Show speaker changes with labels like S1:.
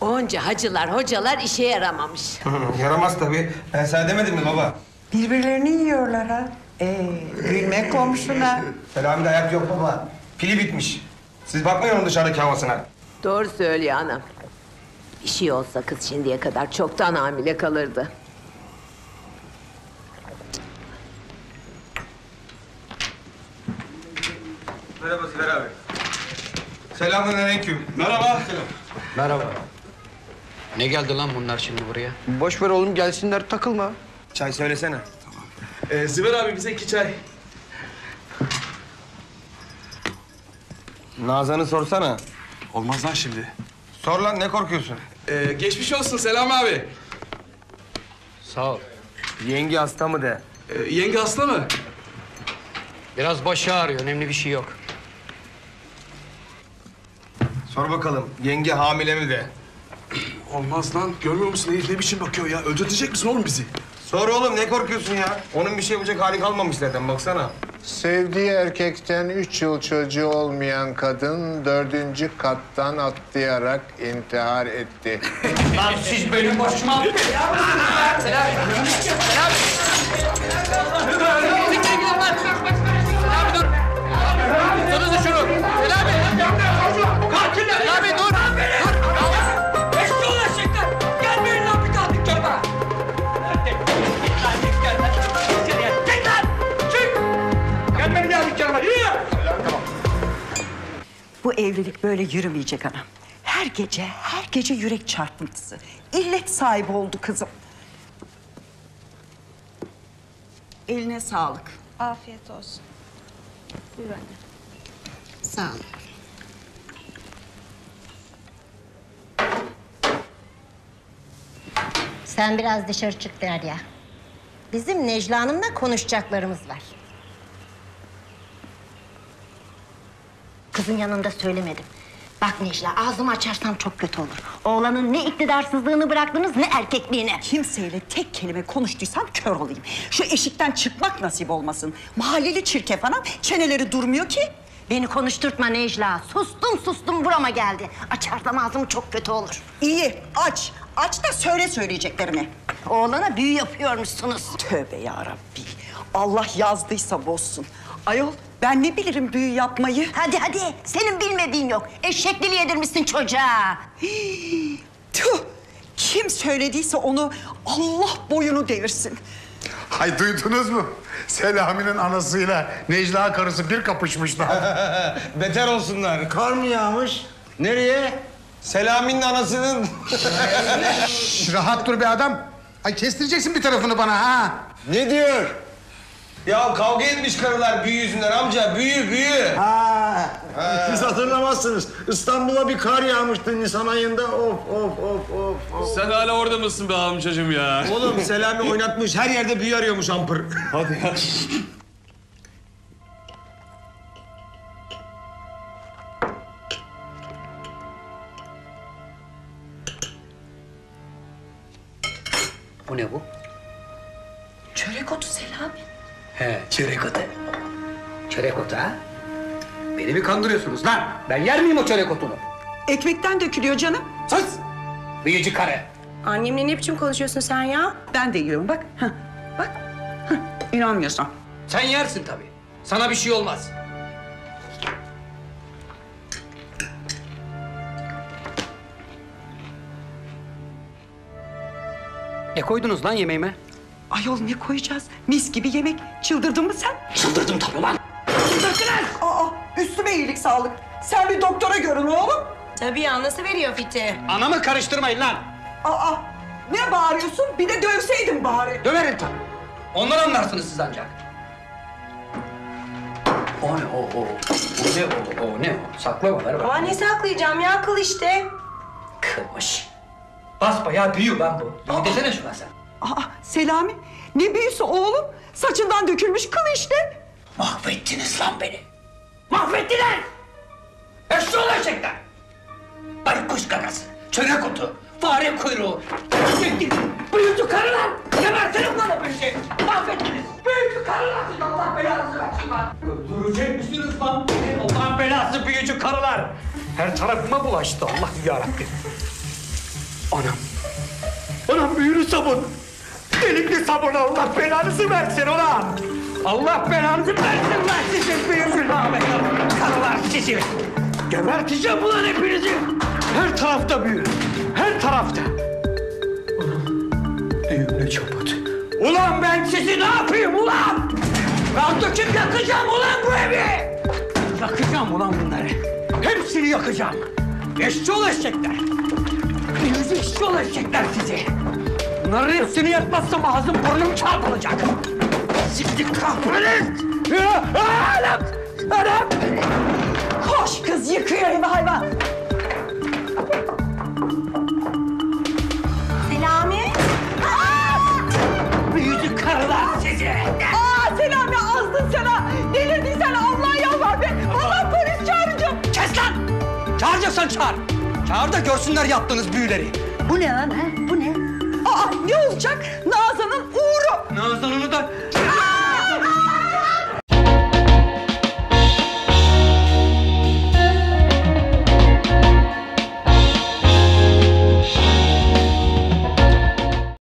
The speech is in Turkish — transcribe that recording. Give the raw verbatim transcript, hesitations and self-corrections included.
S1: Onca hacılar, hocalar işe yaramamış.
S2: Yaramaz tabii. Ben sana demedim mi baba?
S3: Birbirlerini yiyorlar ha. Ee, gülme komşuna.
S2: Selami'de ayak yok baba. Pili bitmiş. Siz bakmayın onun dışarıdaki havasına.
S1: Doğru söylüyor anam. Bir şey olsa kız şimdiye kadar çoktan hamile kalırdı.
S2: Merhaba Ziver abi. Selamünaleyküm.
S4: Merhaba.
S2: Selam.
S5: Merhaba. Ne geldi lan bunlar şimdi buraya?
S2: Boş ver oğlum gelsinler takılma. Çay söylesene.
S4: Ee, Ziver abi bize iki çay.
S2: Nazan'ı sorsana.
S4: Olmaz lan şimdi.
S2: Sor lan ne korkuyorsun?
S4: Ee, geçmiş olsun Selam abi.
S5: Sağ ol.
S2: Yenge hasta mı de.
S4: Ee, yenge hasta mı?
S5: Biraz başı ağrıyor, önemli bir şey yok.
S2: Sor bakalım yenge hamile mi de.
S4: Olmaz lan. Görmüyor musun herif ne biçim bakıyor ya? Öldürecek misin oğlum bizi?
S2: Sor oğlum ne korkuyorsun ya? Onun bir şey yapacak hali kalmamış zaten baksana.
S6: Sevdiği erkekten üç yıl çocuğu olmayan kadın dördüncü kattan atlayarak intihar etti.
S5: Lan siz benim başıma... Tutun şunu! Selami! Katil Selami dur! Dur! Eşli ulaşacaklar! Gelmeyin lan bir kaldık çorba! Çek lan! Çık! Gelmeyin ya dükkanıma, yürü!
S3: Bu evlilik böyle yürümeyecek anam. Her gece, her gece yürek çarpıntısı. İllet sahibi oldu kızım. Eline sağlık.
S7: Afiyet olsun. Buyur anne.
S8: Sağ olun. Sen biraz dışarı çık Derya. Bizim Necla Hanım'la konuşacaklarımız var. Kızın yanında söylemedim. Bak Necla, ağzımı açarsam çok kötü olur. Oğlanın ne iktidarsızlığını bıraktınız, ne erkekliğini.
S3: Kimseyle tek kelime konuştuysam kör olayım. Şu eşikten çıkmak nasip olmasın. Mahalleli çirkef anam, çeneleri durmuyor ki.
S8: Beni konuşturtma Necla. Sustum sustum burama geldi. Açarsam ağzım çok kötü olur.
S3: İyi, aç. Aç da söyle söyleyeceklerimi.
S8: Oğlana büyü yapıyormuşsunuz.
S3: Tövbe yarabbi. Allah yazdıysa bozsun. Ayol, ben ne bilirim büyü yapmayı?
S8: Hadi hadi, senin bilmediğin yok. Eşekli yedirmişsin çocuğa.
S3: Hii, tüh! Kim söylediyse onu Allah boyunu devirsin.
S9: Hay duydunuz mu? Selami'nin anasıyla Necla karısı bir kapışmışlar.
S2: Beter olsunlar.
S5: Kar mı yağmış? Nereye?
S2: Selami'nin anasının...
S9: Şş, rahat dur be adam. Ay kestireceksin bir tarafını bana ha.
S2: Ne diyor? Ya kavga etmiş karılar büyü yüzünden amca. Büyü, büyü.
S5: Ha, siz hatırlamazsınız. İstanbul'a bir kar yağmıştı Nisan ayında. Of, of, of, of, of.
S4: Sen hala orada mısın be amcacığım ya?
S2: Oğlum Selami oynatmış. Her yerde büyü arıyormuş ampır.
S4: Hadi ya.
S5: Bu ne bu?
S3: Çörek otu Selami.
S5: He, çörek otu. Çörek otu ha? Beni mi kandırıyorsunuz lan? Ben yer miyim o çörek otunu?
S3: Ekmekten dökülüyor canım.
S5: Sus! Büyücü karı.
S7: Annemle ne biçim konuşuyorsun sen ya?
S3: Ben de yiyorum bak. Hah, bak. Hah, İnanmıyorsan.
S5: Sen yersin tabii. Sana bir şey olmaz. Ne koydunuz lan yemeğime?
S3: Ayol ne koyacağız? Mis gibi yemek. Çıldırdın mı sen?
S5: Çıldırdım tabii lan.
S3: Aa, üstüme iyilik sağlık. Sen bir doktora görün oğlum.
S7: Tabii ya, nasıl veriyor fiti?
S5: Anamı karıştırmayın lan.
S3: Aa, ne bağırıyorsun? Bir de dövseydin bari.
S5: Döverim tabii. Ondan anlarsınız siz ancak. O ne o o? O ne o o ne o? Saklama ver
S7: Aa,
S5: bak.
S7: ne saklayacağım ya, kıl işte.
S5: Kılmış. Basbayağı büyü lan bu. İyi desene şuna sen.
S3: Aa, Selami, ne büyüsü oğlum? Saçından dökülmüş kıl işte.
S5: Mahvettiniz lan beni. Mahvettiler. Eşli olacaklar. Baykuş kakası, çörek otu, fare kuyruğu. Mahvettiniz. Büyücü karılar. Gebertirim lan hepinizi. Mahvettiniz. Büyücü karılar. Allah belanızı versin lan. Öldürecek misiniz lan? Allah belası büyücü karılar. Her tarafıma bulaştı Allah yarabbim. Anam. Anam büyülü sabun. Delikli sabun Allah belanızı versin ulan. Allah belanızı versin lan sizin büyülü lanet karılar sizi. Geberteceğim ulan hepinizi. Her tarafta büyü. Her tarafta. Anam. Büyülü çaput. Ulan ben sizi ne yapayım ulan? Ben döküp yakacağım ulan bu evi. Yakacağım ulan bunları. Hepsini yakacağım. Eşşoğlu eşekler. Büyücü eşşoğlu eşekler sizi. Bunların hepsini yakmazsam ağzım burnum çarpılacak. Sizi kahretsin. Anam! Anam!
S3: Koş kız yıkıyor evi hayvan.
S7: Selami.
S5: Büyücü karılar sizi.
S3: Aa Selami azdın sana. Delirdin sen Allah'a yalvar be. Vallahi polis çağıracağım.
S5: Kes lan! Çağıracaksan çağır. Çağır da görsünler yaptığınız büyüleri.
S3: Bu ne lan ha? Bu ne? Aa ne olacak? Nazan'ın uğru.
S5: Nazan'ını da...